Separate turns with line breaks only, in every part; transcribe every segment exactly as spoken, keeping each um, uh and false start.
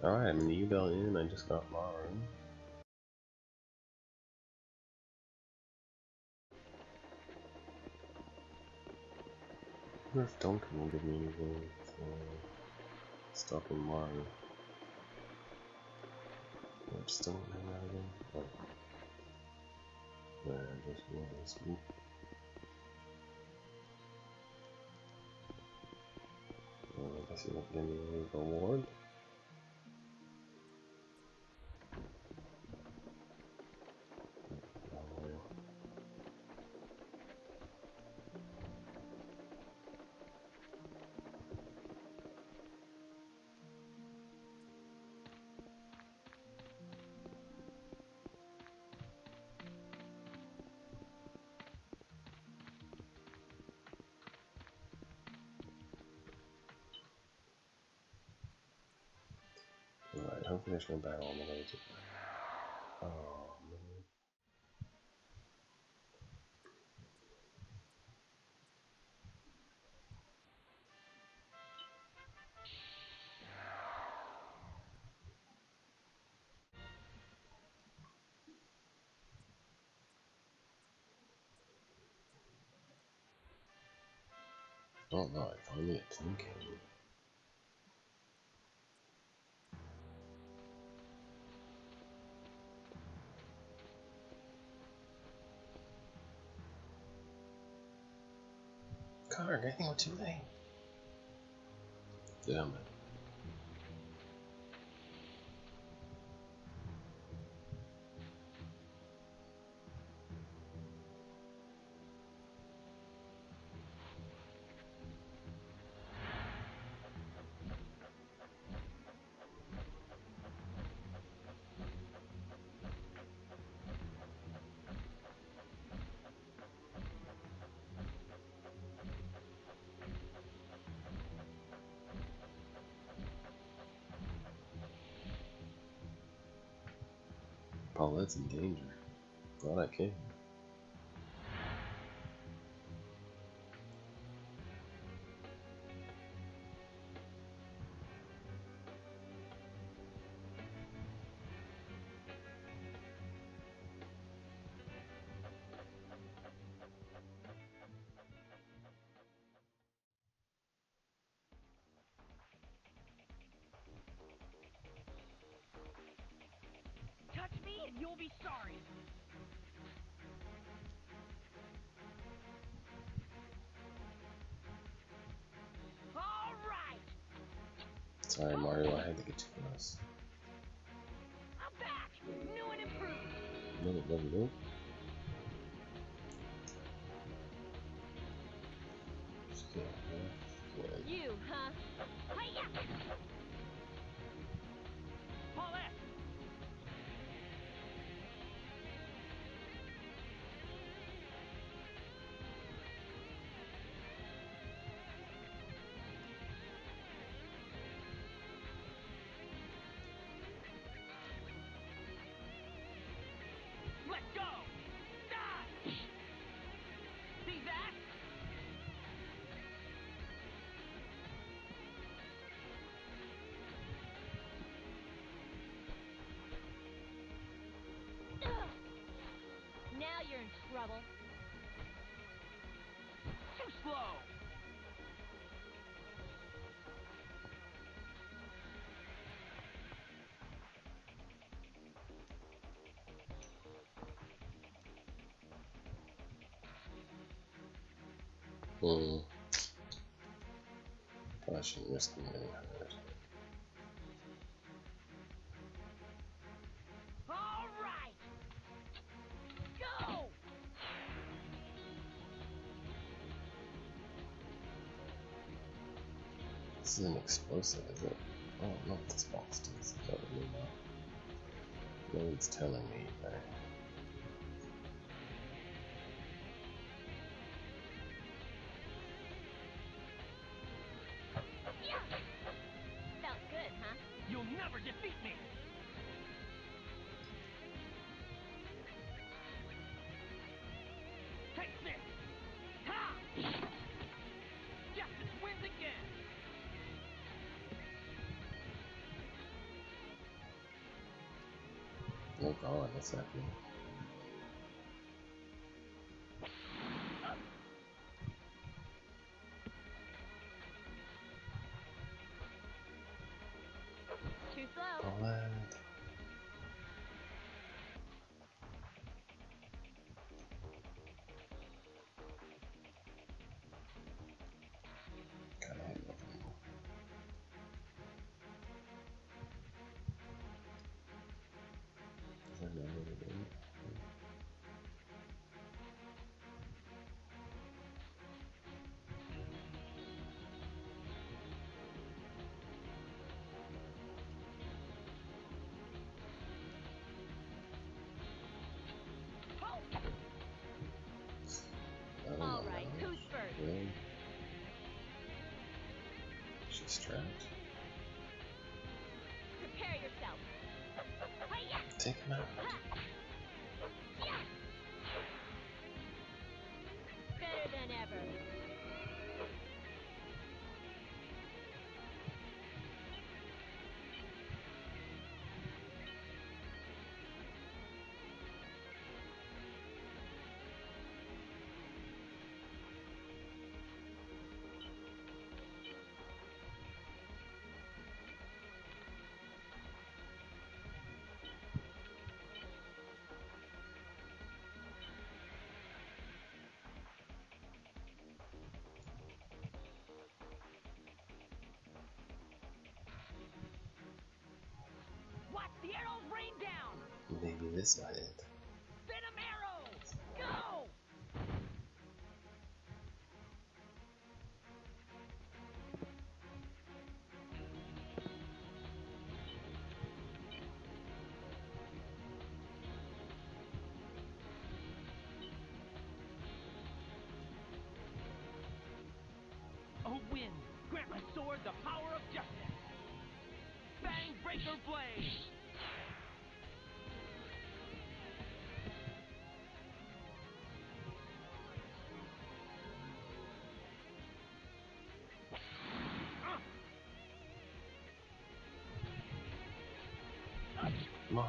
Alright, I'm in the U-Bell Inn. I just got Maru. I wonder if Duncan will give me anything for stopping Maru. I just don't have that again. Oh. There it just was. Oop. Uh, I guess you don't give me a reward. Alright, I'll finish my battle on the way to. Oh man. Oh no, I finally get thinking. Kharg, I think we're too late. Damn it. Paulette's in danger. Glad I came.
Touch me and you'll be sorry. All right.
Sorry, Mario, I had to get too close.
I'm back, new and improved.
No, it doesn't move. Yeah, yeah.
You, huh? Hiya! Paulette! Let go! Die! See that? Now you're in trouble. Too slow!
Hmm. Probably shouldn't risk me getting hurt.
All right! Go!
This isn't explosive, is it? I don't know what this box does. That would mean that. No one's telling me either.
Yeah! Felt good, huh? You'll never defeat me! Take this! Ha! Justice wins again!
Oh god, what's happening?
Too slow.
Paulette. Kinda hit nothing. Is there no way to do it? Oh my
All right,
gosh.
who's first?
Really? She's trapped.
Prepare yourself. Hi-ya!
Take him out.
Ha! Yeah! Better than ever. Watch the arrows rain down.
Maybe this might it.
Venom arrow. Go!
Oh wind, grant my sword the power of justice. Fang breaker blade.
Maru.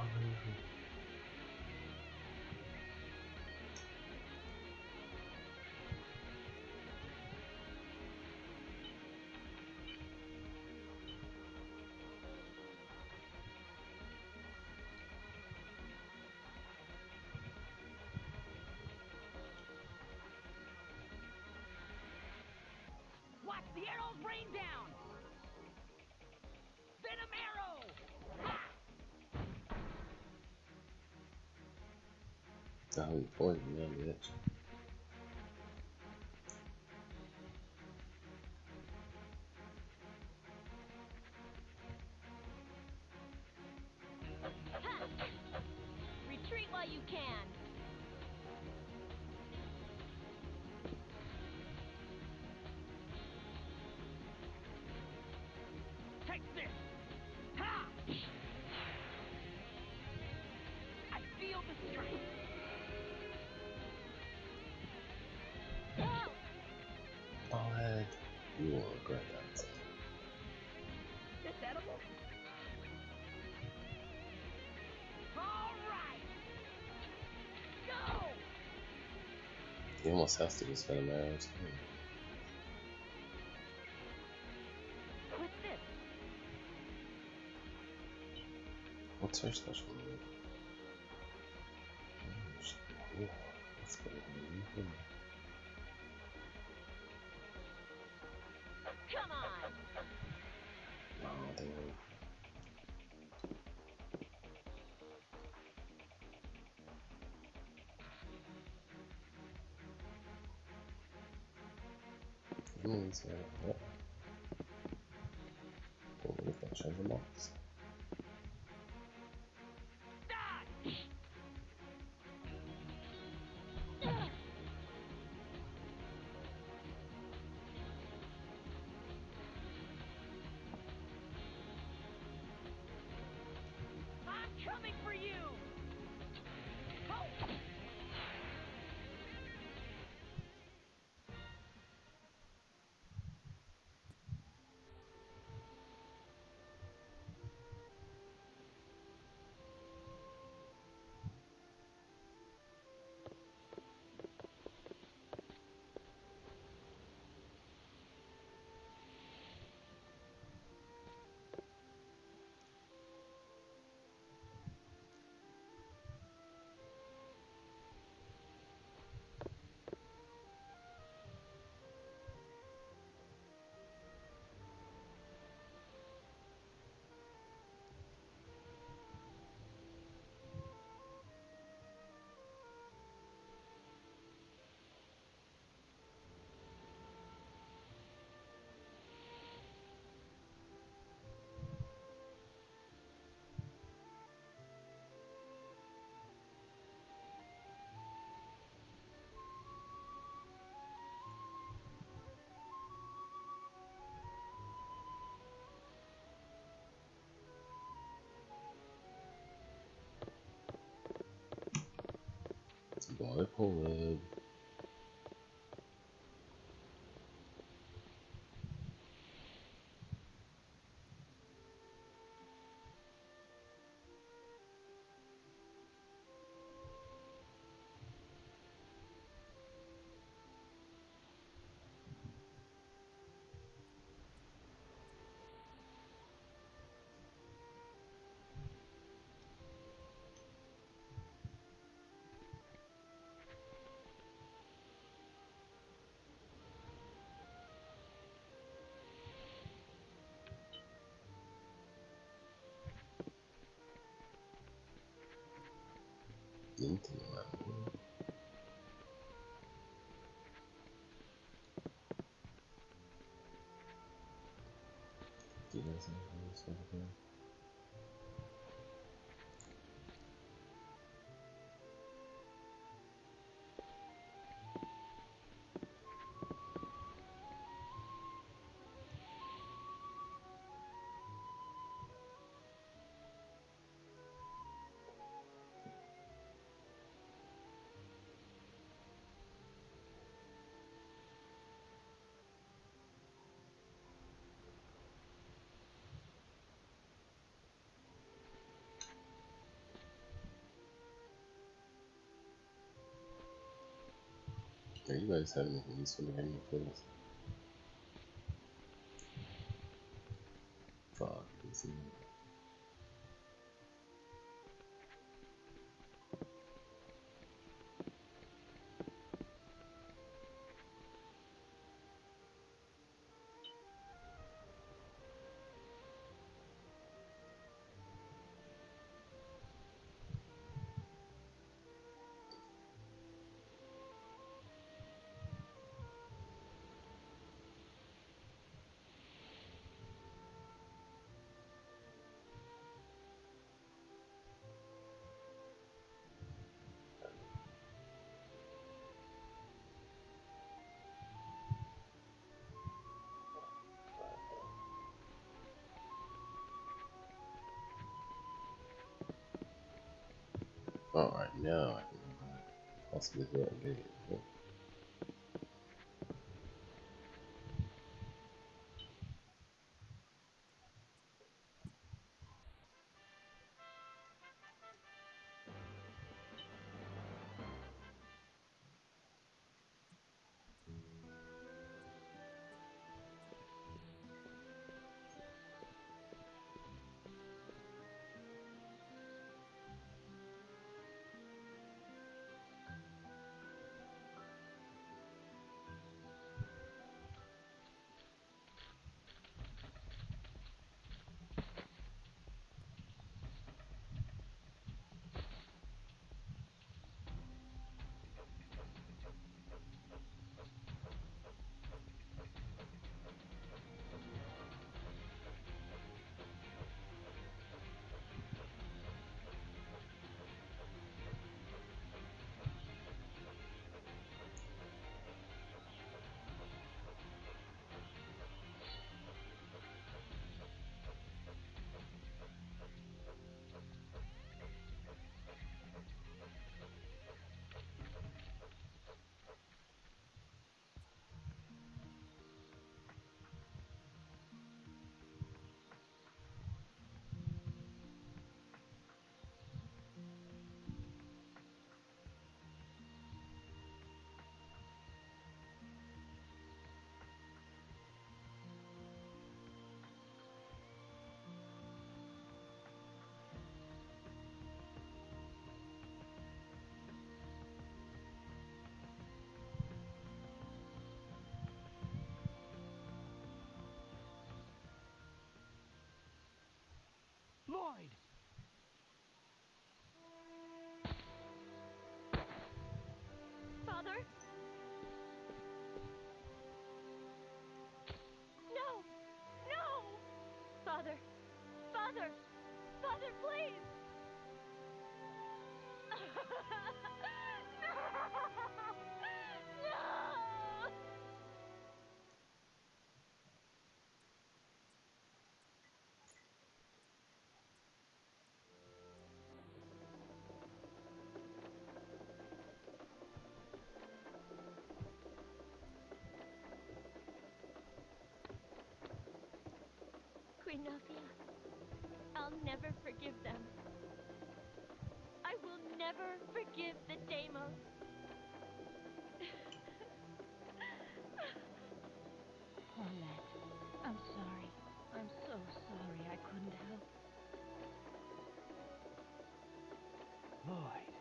Watch the arrows rain down. Venom arrow. Ha!
Oh, you poisoned me, bitch.
Ha! Retreat while you can.
Take this. Ha! I feel the strength.
Whoa!
Paulette. You will regret that, son.
This edible? All right. Go!
He almost has to use venom arrows.
What's this?
What's her special move? Oh, she can heal. Let's put her in here.
Come on.
Oh, damn. Means uh, what? We'll leave that treasure box.
Dodge!
I'm coming for you. Oh!
Bye, Paulette. Into my room. Do you guys have this over here? Do you guys have anything useful to give me, please? Fuck, this is... Alright, now I can go back. Possibly who I gave it. Yeah.
Lloyd!
Father? No! No! Father! Father! Father, please! No! No! Nothing. I'll never forgive them. I will never forgive the Deimos.
Paulette, I'm sorry. I'm so sorry I couldn't help.
Lloyd.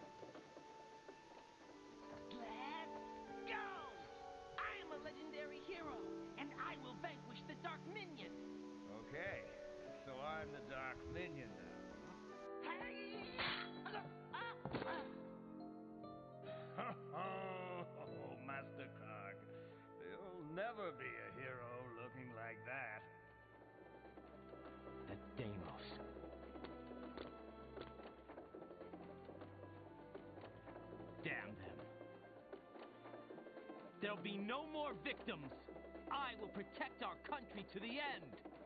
Let's go! I am a legendary hero, and I will vanquish the Dark Minion.
Okay, so I'm the Dark Minion now.
Hey!
Oh, Master Kharg, you'll never be a hero looking like that.
The Deimos. Damn them. There'll be no more victims. I will protect our country to the end.